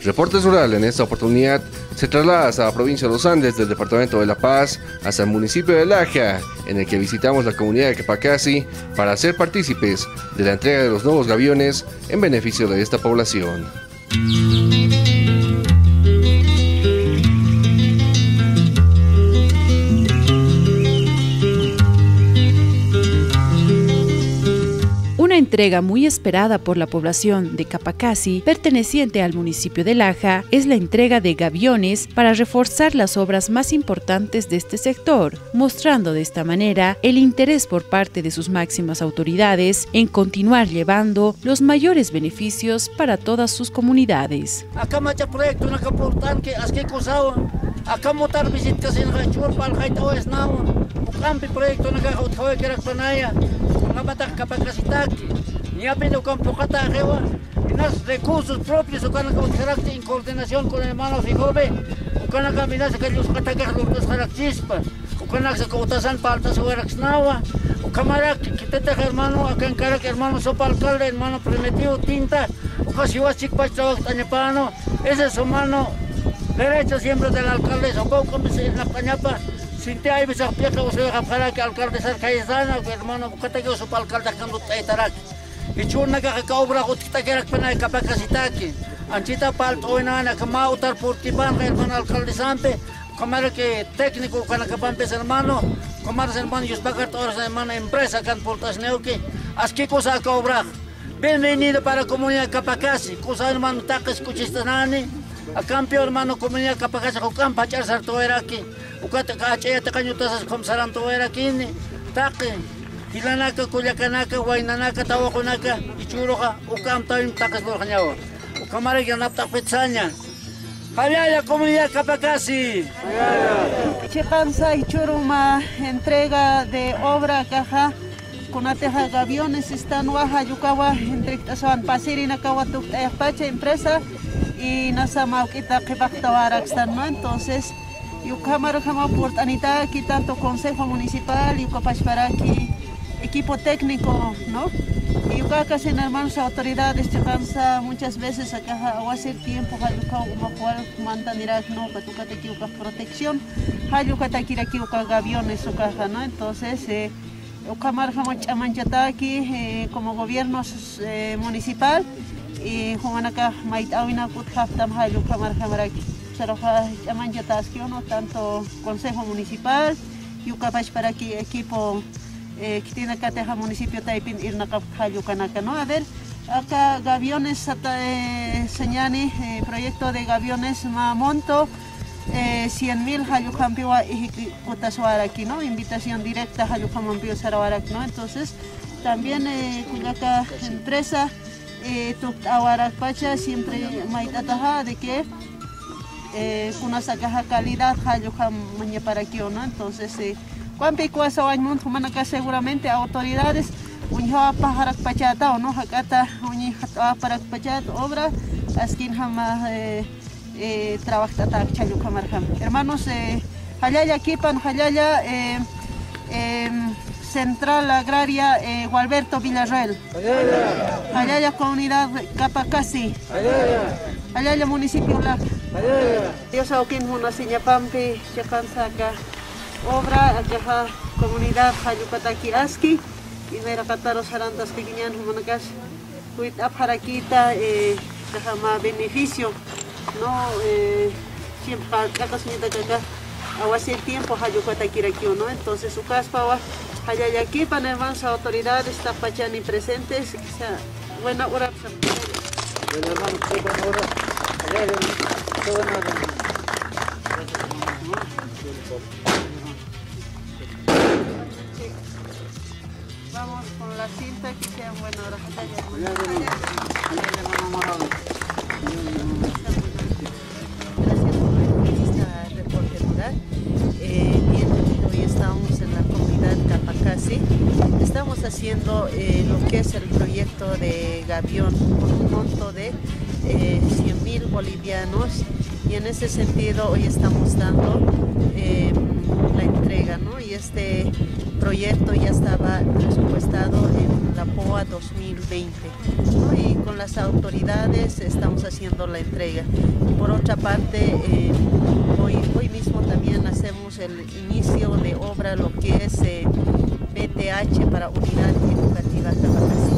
Reportes Rural en esta oportunidad se traslada hasta la provincia de los Andes del departamento de La Paz hasta el municipio de Laja, en el que visitamos la comunidad de Capacasi para ser partícipes de la entrega de los nuevos gaviones en beneficio de esta población. Una entrega muy esperada por la población de Capacasi, perteneciente al municipio de Laja, es la entrega de gaviones para reforzar las obras más importantes de este sector, mostrando de esta manera el interés por parte de sus máximas autoridades en continuar llevando los mayores beneficios para todas sus comunidades. Acá macha proyecto na kaportan que aske kusawa, acá motar visit kasi na kachur pal kay tawes nawa, ukampi proyecto na kakothawe kerak panaya, ngabatak Capacasitaki, niya pinukampo kata kewa, inas recursos propios ukana kautharakti en coordinación con el hermano Fijobe, ukana kamina sa kanyus katakak lurtas karakchispa, ukana sa kautasan palta sa werax nawa, ukamarak kitata hermano akan karak hermano sopa alcalde, hermano Primitivo Tinta, ukasiwas chikpach tawag tanyapano, ese es su mano derecha siempre del alcalde, sopa ukamis na panyapa. Sinti ay bisa piaka usaha kapara ke alcalde sar kaizana hermano kata ke usaha alcalde kanut ay tarak ichun naga ka obra ko kita kerak panay Capacasitaki anchita palt oinana kama utar purtiban ke hermano alcalde sampe kamara ke técnico kana kapampe hermano kamara hermano yus bakar toras hermano empresa kan portas neuke aski cosa ka obra bienvenido para comunidad Capacasi cosa hermano takas kuchistanani a cambio hermano comunidad Capacasi ko kan pachar sar toeraki ukata kache ta kanyutas komsaran toeraki ni taki hilanaka kulyakanaka wainanaka tawakunaka ichuroka ukam tawim takas borjanyawa ukamara yanapta petsanya Hayaya comunidad Capacasi Chikansa ichuruma entrega de obra caja kunateja gaviones están waja yukawa entre tasan pasirina kawatuk pacha empresa y nasama kita kebaktawarak están, ¿no? Entonces yukamara kama oportunidad aquí tanto consejo municipal y para aquí equipo técnico, ¿no? Y yukakas en hermanos autoridades chikansa muchas veces acá a hacer tiempo hayuka como cual mantenera no katukate kiuka protección hayukata kiuka gaviones o caja, ¿no? Entonces Ukamar Hamanchata aquí como gobierno municipal y Juanaka Maitawina Kuthaftam Hayu Kamar Hamaraki. Saroja Hamanchata no tanto consejo municipal, Yukapash para aquí equipo que tiene Cateja municipio Taipin Irnaka Hayu Kanaka. No, a ver, acá gaviones señani proyecto de gaviones monto 100,000 Hayukampiwa y Kutaswaraki, ¿no? Invitación directa Hayukampiwa Sarawarak, ¿no? Entonces, también Kuyaka empresa Tuktawarak Pacha siempre maitataja de que kuna sacaja calidad Hayukam Mañaparakio, ¿no? Entonces, Cuampi Kuasawañmun, Humanaka seguramente autoridades Unja Pajarak Pachata, ¿no? Hakata Unja Parak Pachat, obra, Askin Hama. Trabaja hermanos Hayaya Kipan Hayaya Central Agraria Gualberto Villarreal Hayaya Comunidad Capacasi Hayaya Municipio La Dios Auquín una seña Pampi Chacansaka obra acá comunidad Hayupataki Aski y Vera Cataros Arandas Piquiñan Humanacas Huit Aparaquita Jama beneficio no siempre cada señorita acá a hacer tiempo hayucata kirakio, ¿no? Entonces su caspa hayaya aquí para hermanos autoridades está pachani presentes buena hora vamos con la cinta que sea buena hora Hoy estamos en la comunidad Capacasi, estamos haciendo lo que es el proyecto de gavión con un monto de 100,000 bolivianos y en ese sentido hoy estamos dando la entrega, ¿no? Y este proyecto ya estaba presupuestado en la POA 2020, ¿no? Y con las autoridades estamos haciendo la entrega. Por otra parte, hoy mismo también hacemos el inicio de obra, lo que es BTH para Unidad Educativa Capacasi.